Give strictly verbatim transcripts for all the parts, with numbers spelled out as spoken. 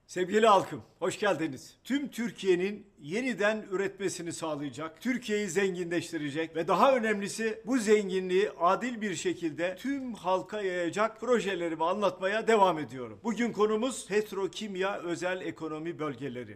Sevgili halkım, hoş geldiniz. Tüm Türkiye'nin yeniden üretmesini sağlayacak, Türkiye'yi zenginleştirecek ve daha önemlisi bu zenginliği adil bir şekilde tüm halka yayacak projelerimi anlatmaya devam ediyorum. Bugün konumuz petrokimya özel ekonomi bölgeleri.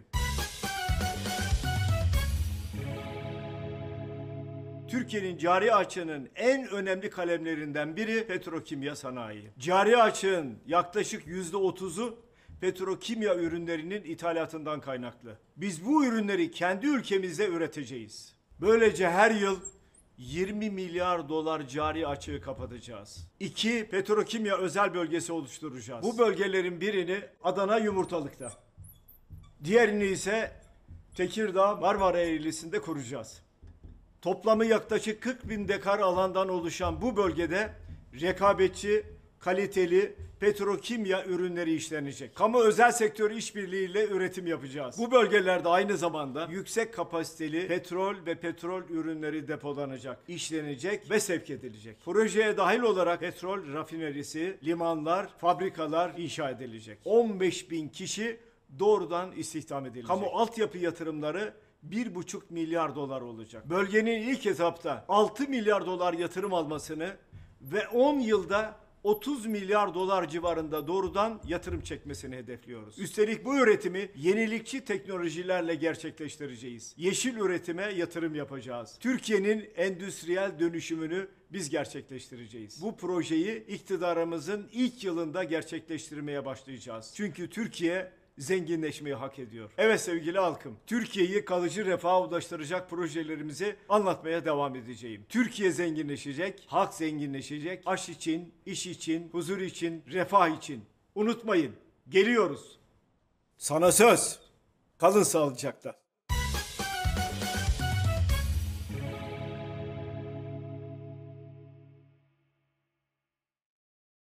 Türkiye'nin cari açığının en önemli kalemlerinden biri petrokimya sanayi. Cari açığın yaklaşık yüzde otuzu petrokimya ürünlerinin ithalatından kaynaklı. Biz bu ürünleri kendi ülkemizde üreteceğiz. Böylece her yıl yirmi milyar dolar cari açığı kapatacağız. İki, petrokimya özel bölgesi oluşturacağız. Bu bölgelerin birini Adana Yumurtalık'ta, diğerini ise Tekirdağ Marmara Eğrisi'nde kuracağız. Toplamı yaklaşık kırk bin dekar alandan oluşan bu bölgede rekabetçi, kaliteli petrokimya ürünleri işlenecek. Kamu özel sektör işbirliğiyle üretim yapacağız. Bu bölgelerde aynı zamanda yüksek kapasiteli petrol ve petrol ürünleri depolanacak, işlenecek ve sevk edilecek. Projeye dahil olarak petrol rafinerisi, limanlar, fabrikalar inşa edilecek. on beş bin kişi doğrudan istihdam edilecek. Kamu altyapı yatırımları bir buçuk milyar dolar olacak. Bölgenin ilk etapta altı milyar dolar yatırım almasını ve on yılda otuz milyar dolar civarında doğrudan yatırım çekmesini hedefliyoruz. Üstelik bu üretimi yenilikçi teknolojilerle gerçekleştireceğiz. Yeşil üretime yatırım yapacağız. Türkiye'nin endüstriyel dönüşümünü biz gerçekleştireceğiz. Bu projeyi iktidarımızın ilk yılında gerçekleştirmeye başlayacağız. Çünkü Türkiye zenginleşmeyi hak ediyor. Evet sevgili halkım, Türkiye'yi kalıcı refaha ulaştıracak projelerimizi anlatmaya devam edeceğim. Türkiye zenginleşecek, halk zenginleşecek, aş için, iş için, huzur için, refah için. Unutmayın, geliyoruz. Sana söz. Kalın sağlıcakla.